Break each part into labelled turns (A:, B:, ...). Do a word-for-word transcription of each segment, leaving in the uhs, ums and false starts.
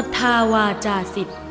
A: ศรัทธาวาจาสิทธิ์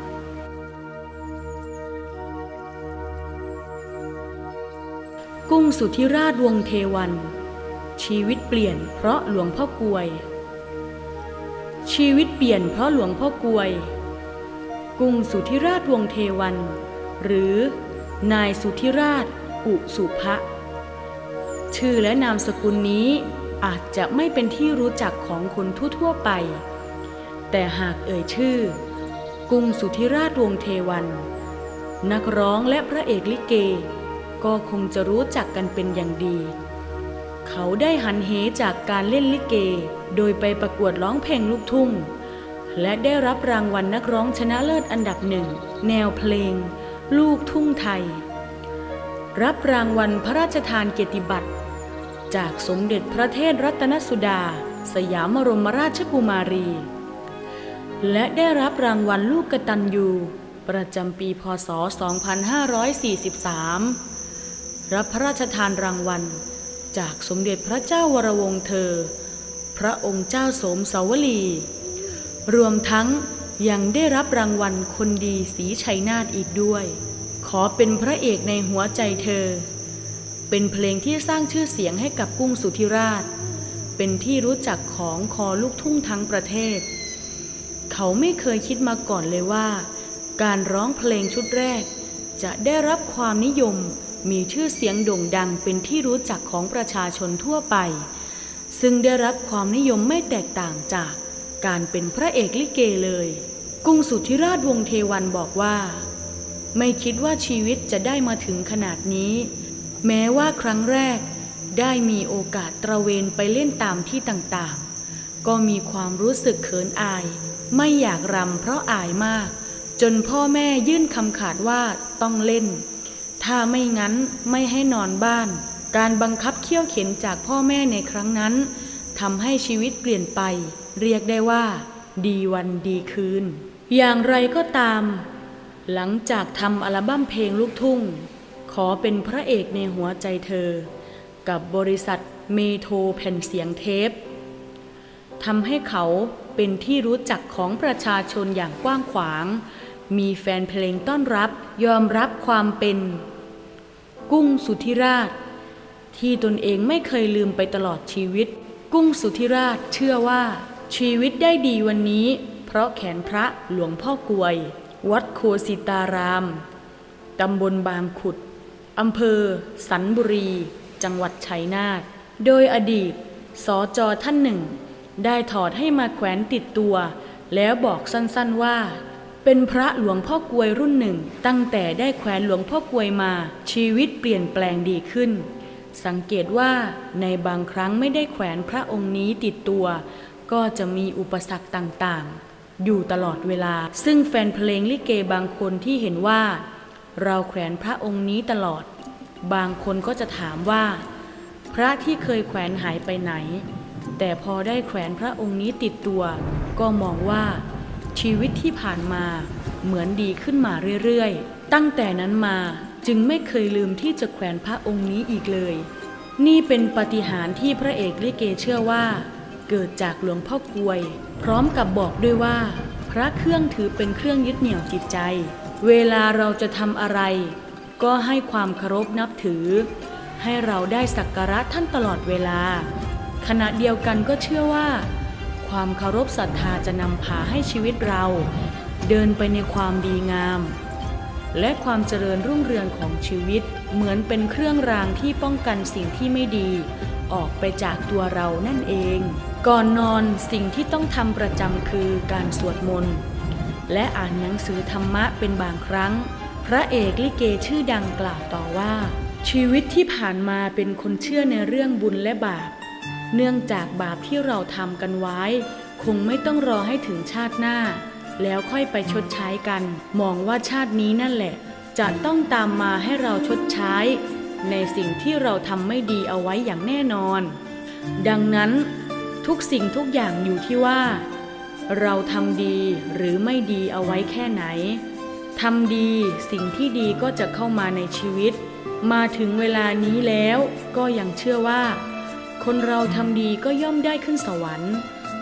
A: กุ้งสุทธิราชวงศ์เทวันชีวิตเปลี่ยนเพราะหลวงพ่อกวยชีวิตเปลี่ยนเพราะหลวงพ่อกวยกุ้งสุทธิราชวงศ์เทวันหรือนายสุทธิราชอุสุภะชื่อและนามสกุลนี้อาจจะไม่เป็นที่รู้จักของคนทั่วๆไปแต่หากเอ่ยชื่อกุ้งสุทธิราชวงศ์เทวันนักร้องและพระเอกลิเกก็คงจะรู้จักกันเป็นอย่างดีเขาได้หันเหจากการเล่นลิเกโดยไปประกวดร้องเพลงลูกทุ่งและได้รับรางวัลนักร้องชนะเลิศอันดับหนึ่งแนวเพลงลูกทุ่งไทยรับรางวัลพระราชทานเกียรติบัตรจากสมเด็จพระเทพรัตนสุดาสยามบรมราชกุมารีและได้รับรางวัลลูกกตัญญูประจำปีพ.ศ. สองพันห้าร้อยสี่สิบสามรับพระราชทานรางวัลจากสมเด็จพระเจ้าวรวงศ์เธอพระองค์เจ้าโสมสาวลีรวมทั้งยังได้รับรางวัลคนดีศรีชัยนาทอีกด้วยขอเป็นพระเอกในหัวใจเธอเป็นเพลงที่สร้างชื่อเสียงให้กับกุ้งสุทธิราชเป็นที่รู้จักของคอลูกทุ่งทั้งประเทศเขาไม่เคยคิดมาก่อนเลยว่าการร้องเพลงชุดแรกจะได้รับความนิยมมีชื่อเสียงโด่งดังเป็นที่รู้จักของประชาชนทั่วไปซึ่งได้รับความนิยมไม่แตกต่างจากการเป็นพระเอกลิเกเลยกุ้งสุทธิราชวงศ์เทวันบอกว่าไม่คิดว่าชีวิตจะได้มาถึงขนาดนี้แม้ว่าครั้งแรกได้มีโอกาสตระเวนไปเล่นตามที่ต่างๆก็มีความรู้สึกเขินอายไม่อยากรำเพราะอายมากจนพ่อแม่ยื่นคำขาดว่าต้องเล่นถ้าไม่งั้นไม่ให้นอนบ้านการบังคับเคี่ยวเข็นจากพ่อแม่ในครั้งนั้นทำให้ชีวิตเปลี่ยนไปเรียกได้ว่าดีวันดีคืนอย่างไรก็ตามหลังจากทำอัลบั้มเพลงลูกทุ่งขอเป็นพระเอกในหัวใจเธอกับบริษัทเมโทรแผ่นเสียงเทปทำให้เขาเป็นที่รู้จักของประชาชนอย่างกว้างขวางมีแฟนเพลงต้อนรับยอมรับความเป็นกุ้งสุทธิราชที่ตนเองไม่เคยลืมไปตลอดชีวิตกุ้งสุทธิราชเชื่อว่าชีวิตได้ดีวันนี้เพราะแขนพระหลวงพ่อกวยวัดโคสิตารามตำบลบางขุดอำเภอสันบุรีจังหวัดชัยนาทโดยอดีตสจ.ท่านหนึ่งได้ถอดให้มาแขวนติดตัวแล้วบอกสั้นๆว่าเป็นพระหลวงพ่อกวยรุ่นหนึ่งตั้งแต่ได้แขวนหลวงพ่อกวยมาชีวิตเปลี่ยนแปลงดีขึ้นสังเกตว่าในบางครั้งไม่ได้แขวนพระองค์นี้ติดตัวก็จะมีอุปสรรคต่างๆอยู่ตลอดเวลาซึ่งแฟนเพลงลิเกบางคนที่เห็นว่าเราแขวนพระองค์นี้ตลอดบางคนก็จะถามว่าพระที่เคยแขวนหายไปไหนแต่พอได้แขวนพระองค์นี้ติดตัวก็มองว่าชีวิตที่ผ่านมาเหมือนดีขึ้นมาเรื่อยๆตั้งแต่นั้นมาจึงไม่เคยลืมที่จะแขวนพระองค์นี้อีกเลยนี่เป็นปาฏิหาริย์ที่พระเอกลิเกเชื่อว่าเกิดจากหลวงพ่อกวยพร้อมกับบอกด้วยว่าพระเครื่องถือเป็นเครื่องยึดเหนี่ยวจิตใจเวลาเราจะทำอะไรก็ให้ความเคารพนับถือให้เราได้สักการะท่านตลอดเวลาขณะเดียวกันก็เชื่อว่าความเคารพศรัทธาจะนำพาให้ชีวิตเราเดินไปในความดีงามและความเจริญรุ่งเรืองของชีวิตเหมือนเป็นเครื่องรางที่ป้องกันสิ่งที่ไม่ดีออกไปจากตัวเรานั่นเองก่อนนอนสิ่งที่ต้องทำประจำคือการสวดมนต์และอ่านหนังสือธรรมะเป็นบางครั้งพระเอกลิเกชื่อดังกล่าวต่อว่าชีวิตที่ผ่านมาเป็นคนเชื่อในเรื่องบุญและบาปเนื่องจากบาปที่เราทำกันไว้คงไม่ต้องรอให้ถึงชาติหน้าแล้วค่อยไปชดใช้กันมองว่าชาตินี้นั่นแหละจะต้องตามมาให้เราชดใช้ในสิ่งที่เราทำไม่ดีเอาไว้อย่างแน่นอนดังนั้นทุกสิ่งทุกอย่างอยู่ที่ว่าเราทำดีหรือไม่ดีเอาไว้แค่ไหนทำดีสิ่งที่ดีก็จะเข้ามาในชีวิตมาถึงเวลานี้แล้วก็ยังเชื่อว่าคนเราทำดีก็ย่อมได้ขึ้นสวรรค์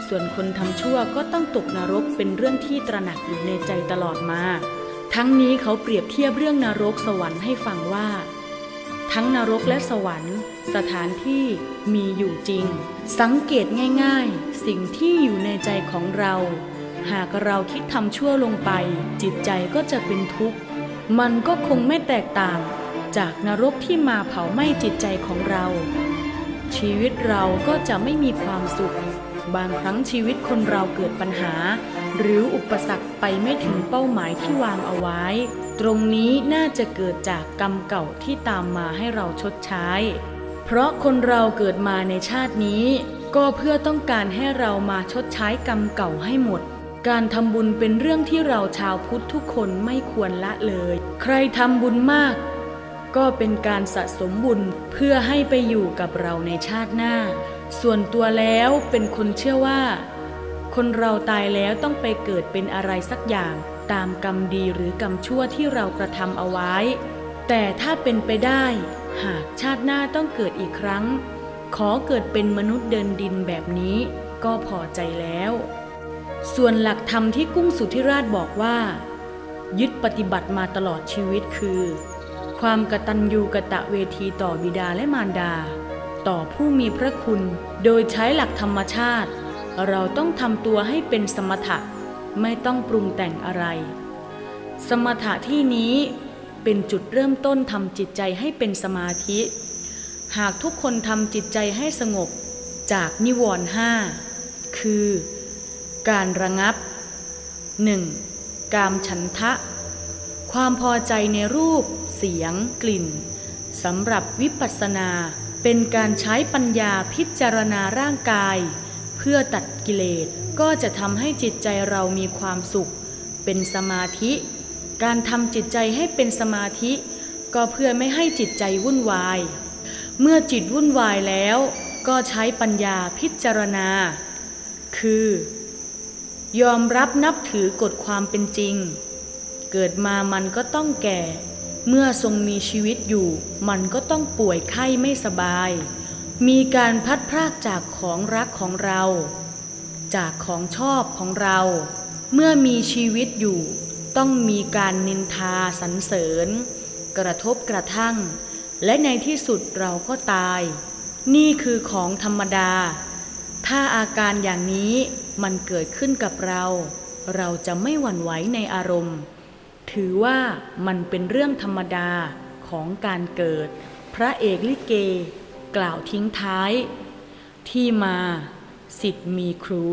A: ส่วนคนทำชั่วก็ต้องตกนรกเป็นเรื่องที่ตระหนักอยู่ในใจตลอดมาทั้งนี้เขาเปรียบเทียบเรื่องนรกสวรรค์ให้ฟังว่าทั้งนรกและสวรรค์สถานที่มีอยู่จริงสังเกตง่ายๆสิ่งที่อยู่ในใจของเราหากเราคิดทำชั่วลงไปจิตใจก็จะเป็นทุกข์มันก็คงไม่แตกต่างจากนรกที่มาเผาไหม้จิตใจของเราชีวิตเราก็จะไม่มีความสุขบางครั้งชีวิตคนเราเกิดปัญหาหรืออุปสรรคไปไม่ถึงเป้าหมายที่วางเอาไว้ตรงนี้น่าจะเกิดจากกรรมเก่าที่ตามมาให้เราชดใช้เพราะคนเราเกิดมาในชาตินี้ก็เพื่อต้องการให้เรามาชดใช้กรรมเก่าให้หมดการทำบุญเป็นเรื่องที่เราชาวพุทธทุกคนไม่ควรละเลยใครทำบุญมากก็เป็นการสะสมบุญเพื่อให้ไปอยู่กับเราในชาติหน้าส่วนตัวแล้วเป็นคนเชื่อว่าคนเราตายแล้วต้องไปเกิดเป็นอะไรสักอย่างตามกรรมดีหรือกรรมชั่วที่เรากระทำเอาไว้แต่ถ้าเป็นไปได้หากชาติหน้าต้องเกิดอีกครั้งขอเกิดเป็นมนุษย์เดินดินแบบนี้ก็พอใจแล้วส่วนหลักธรรมที่กุ้งสุทธิราชบอกว่ายึดปฏิบัติมาตลอดชีวิตคือความกตัญญูกตเวทีต่อบิดาและมารดาต่อผู้มีพระคุณโดยใช้หลักธรรมชาติเราต้องทำตัวให้เป็นสมถะไม่ต้องปรุงแต่งอะไรสมถะที่นี้เป็นจุดเริ่มต้นทำจิตใจให้เป็นสมาธิหากทุกคนทำจิตใจให้สงบจากนิวรณ์ห้าคือการระงับ หนึ่ง. กามฉันทะความพอใจในรูปเสียงกลิ่นสำหรับวิปัสสนาเป็นการใช้ปัญญาพิจารณาร่างกายเพื่อตัดกิเลสก็จะทำให้จิตใจเรามีความสุขเป็นสมาธิการทำจิตใจให้เป็นสมาธิก็เพื่อไม่ให้จิตใจวุ่นวายเมื่อจิตวุ่นวายแล้วก็ใช้ปัญญาพิจารณาคือยอมรับนับถือกฎความเป็นจริงเกิดมามันก็ต้องแก่เมื่อทรงมีชีวิตอยู่มันก็ต้องป่วยไข้ไม่สบายมีการพัดพรากจากของรักของเราจากของชอบของเราเมื่อมีชีวิตอยู่ต้องมีการนินทาสรรเสริญกระทบกระทั่งและในที่สุดเราก็ตายนี่คือของธรรมดาถ้าอาการอย่างนี้มันเกิดขึ้นกับเราเราจะไม่หวั่นไหวในอารมณ์ถือว่ามันเป็นเรื่องธรรมดาของการเกิดพระเอกลิเกกล่าวทิ้งท้ายที่มาศิษย์มีครู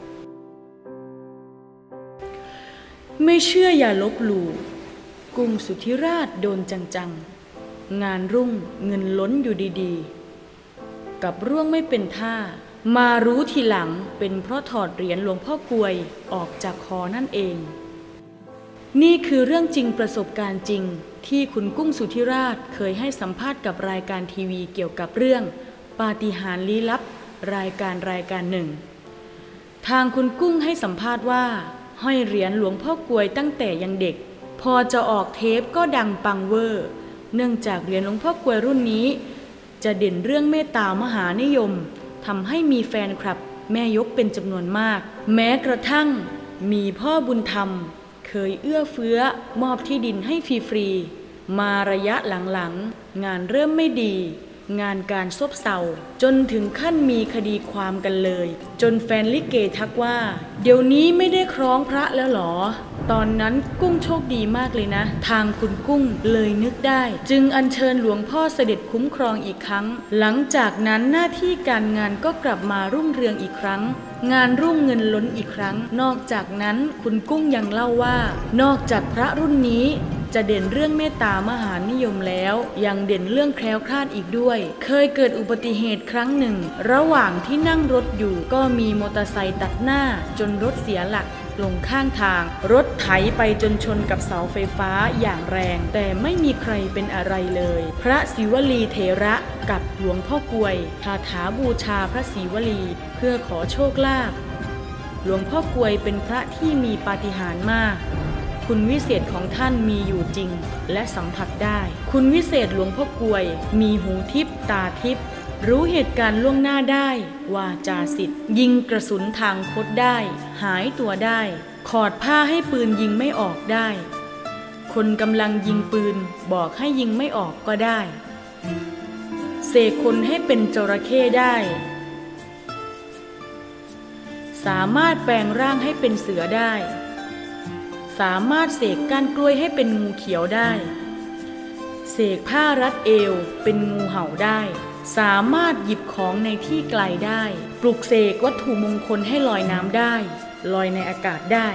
A: ไม่เชื่ออย่าลบหลู่กุ้งสุทธิราชโดนจังๆงานรุ่งเงินล้นอยู่ดีๆกับร่วงไม่เป็นท่ามารู้ทีหลังเป็นเพราะถอดเหรียญหลวงพ่อกลวยออกจากคอนั่นเองนี่คือเรื่องจริงประสบการณ์จริงที่คุณกุ้งสุทธิราชเคยให้สัมภาษณ์กับรายการทีวีเกี่ยวกับเรื่องปาฏิหาริย์ลี้ลับรายการรายการหนึ่งทางคุณกุ้งให้สัมภาษณ์ว่าห้อยเหรียญหลวงพ่อกลวยตั้งแต่ยังเด็กพอจะออกเทปก็ดังปังเวอร์เนื่องจากเหรียญหลวงพ่อกลวยรุ่นนี้จะเด่นเรื่องเมตตามหานิยมทำให้มีแฟนคลับแม่ยกเป็นจำนวนมากแม้กระทั่งมีพ่อบุญธรรมเคยเอื้อเฟื้อมอบที่ดินให้ฟรีๆมาระยะหลังๆงานเริ่มไม่ดีงานการซบเซาจนถึงขั้นมีคดีความกันเลยจนแฟนลิเกทักว่าเดี๋ยวนี้ไม่ได้คล้องพระแล้วหรอตอนนั้นกุ้งโชคดีมากเลยนะทางคุณกุ้งเลยนึกได้จึงอัญเชิญหลวงพ่อเสด็จคุ้มครองอีกครั้งหลังจากนั้นหน้าที่การงานก็กลับมารุ่งเรืองอีกครั้งงานรุ่งเงินล้นอีกครั้งนอกจากนั้นคุณกุ้งยังเล่าว่านอกจากพระรุ่นนี้จะเด่นเรื่องเมตตามหานิยมแล้วยังเด่นเรื่องแคล้วคลาดอีกด้วยเคยเกิดอุบัติเหตุครั้งหนึ่งระหว่างที่นั่งรถอยู่ก็มีมอเตอร์ไซค์ตัดหน้าจนรถเสียหลักลงข้างทางรถไถไปจนชนกับเสาไฟฟ้าอย่างแรงแต่ไม่มีใครเป็นอะไรเลยพระศิวลีเถระกับหลวงพ่อกลวยคาถาบูชาพระศิวลีเพื่อขอโชคลาภหลวงพ่อกลวยเป็นพระที่มีปาฏิหาริย์มากคุณวิเศษของท่านมีอยู่จริงและสัมผัสได้คุณวิเศษหลวงพ่อกลวยมีหูทิพย์ตาทิพย์รู้เหตุการณ์ล่วงหน้าได้วาจาสิทธิ์ยิงกระสุนทางคดได้หายตัวได้ขอดผ้าให้ปืนยิงไม่ออกได้คนกำลังยิงปืนบอกให้ยิงไม่ออกก็ได้เสกคนให้เป็นจระเข้ได้สามารถแปลงร่างให้เป็นเสือได้สามารถเสกก้านกล้วยให้เป็นงูเขียวได้เสกผ้ารัดเอวเป็นงูเห่าได้สามารถหยิบของในที่ไกลได้ปลุกเสกวัตถุมงคลให้ลอยน้ำได้ลอยในอากาศได้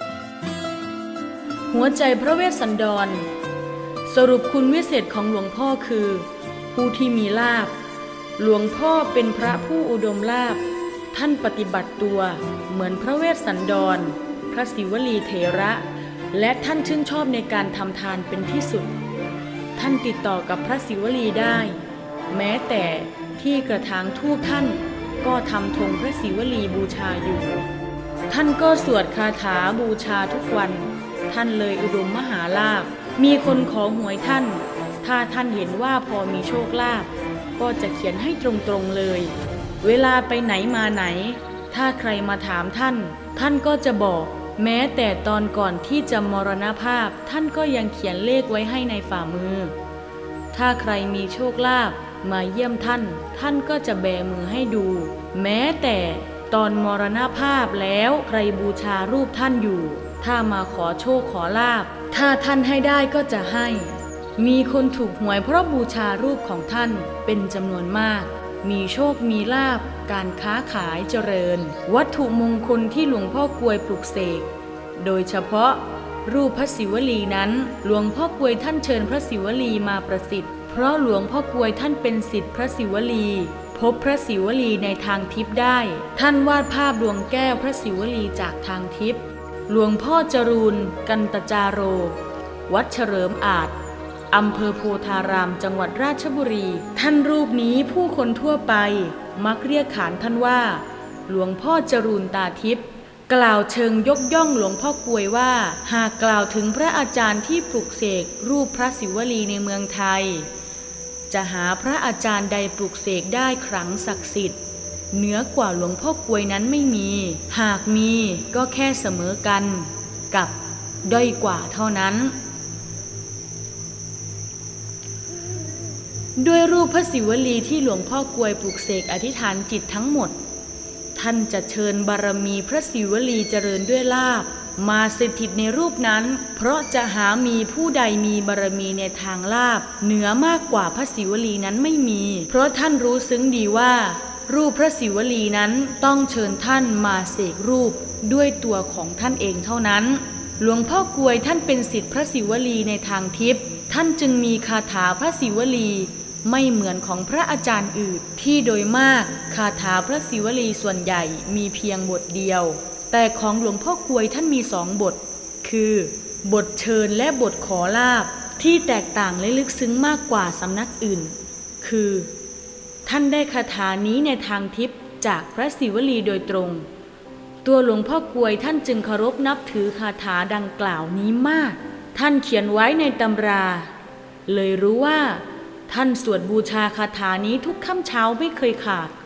A: หัวใจพระเวสสันดรสรุปคุณวิเศษของหลวงพ่อคือผู้ที่มีลาภหลวงพ่อเป็นพระผู้อุดมลาภท่านปฏิบัติตัวเหมือนพระเวสสันดรพระศิวลีเถระและท่านชื่นชอบในการทำทานเป็นที่สุดท่านติดต่อกับพระศิวลีได้แม้แต่ที่กระถางธูปท่านก็ทำธงพระศิวลีบูชาอยู่ท่านก็สวดคาถาบูชาทุกวันท่านเลยอุดมมหาลาภมีคนขอหวยท่านถ้าท่านเห็นว่าพอมีโชคลาภก็จะเขียนให้ตรงๆเลยเวลาไปไหนมาไหนถ้าใครมาถามท่านท่านก็จะบอกแม้แต่ตอนก่อนที่จะมรณภาพท่านก็ยังเขียนเลขไว้ให้ในฝ่ามือถ้าใครมีโชคลาภมาเยี่ยมท่านท่านก็จะแบมือให้ดูแม้แต่ตอนมรณภาพแล้วใครบูชารูปท่านอยู่ถ้ามาขอโชคขอลาภถ้าท่านให้ได้ก็จะให้มีคนถูกหวยเพราะบูชารูปของท่านเป็นจำนวนมากมีโชคมีลาภการค้าขายเจริญวัตถุมงคลที่หลวงพ่อกลวยปลุกเสกโดยเฉพาะรูปพระศิวลีนั้นหลวงพ่อกลวยท่านเชิญพระศิวลีมาประสิทธิ์เพราะหลวงพ่อกลวยท่านเป็นศิษย์พระศิวลีพบพระศิวลีในทางทิพย์ได้ท่านวาดภาพดวงแก้วพระศิวลีจากทางทิพย์หลวงพ่อจรูนกันตจาโรวัดเฉลิมอาจอำเภอโพธารามจังหวัดราชบุรีท่านรูปนี้ผู้คนทั่วไปมักเรียกขานท่านว่าหลวงพ่อจรูนตาทิพย์กล่าวเชิงยกย่องหลวงพ่อกลวยว่าหากกล่าวถึงพระอาจารย์ที่ปลุกเสกรูปพระศิวลีในเมืองไทยจะหาพระอาจารย์ใดปลุกเสกได้ขลังศักดิ์สิทธิ์เหนือกว่าหลวงพ่อกลวยนั้นไม่มีหากมีก็แค่เสมอกันกับด้อยกว่าเท่านั้นด้วยรูปพระศิวลีที่หลวงพ่อกลวยปลุกเสกอธิษฐานจิตทั้งหมดท่านจะเชิญบารมีพระศิวลีเจริญด้วยลาภมาสถิตในรูปนั้นเพราะจะหามีผู้ใดมีบารมีในทางลาภเหนือมากกว่าพระศิวลีนั้นไม่มีเพราะท่านรู้ซึ้งดีว่ารูปพระศิวลีนั้นต้องเชิญท่านมาเสกรูปด้วยตัวของท่านเองเท่านั้นหลวงพ่อกลวยท่านเป็นศิษย์พระศิวลีในทางทิพย์ท่านจึงมีคาถาพระศิวลีไม่เหมือนของพระอาจารย์อื่นที่โดยมากคาถาพระศิวลีส่วนใหญ่มีเพียงบทเดียวแต่ของหลวงพ่อกลวยท่านมีสองบทคือบทเชิญและบทขอลาภที่แตกต่างและลึกซึ้งมากกว่าสำนักอื่นคือท่านได้คาถานี้ในทางทิพย์จากพระศิวลีโดยตรงตัวหลวงพ่อกลวยท่านจึงเคารพนับถือคาถาดังกล่าวนี้มากท่านเขียนไว้ในตำราเลยรู้ว่าท่านสวดบูชาคาถานี้ทุกค่ำเช้าไม่เคยขาด